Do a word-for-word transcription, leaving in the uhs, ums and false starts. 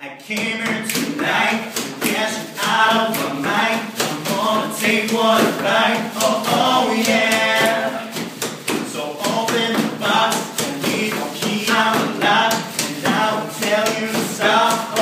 I came here tonight to get you out of my mind. I'm gonna take one bite, oh, oh yeah. So open the box and leave the key out loud, and I will tell you to stop.